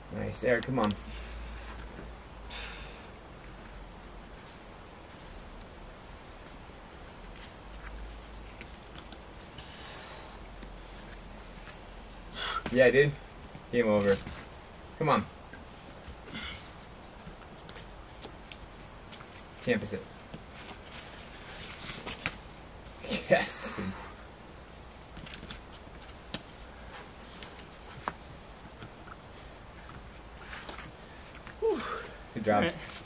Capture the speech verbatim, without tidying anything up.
Nice, Eric, come on. Yeah, dude. Game over. Come on. Campus it. Yes, dude. Good job.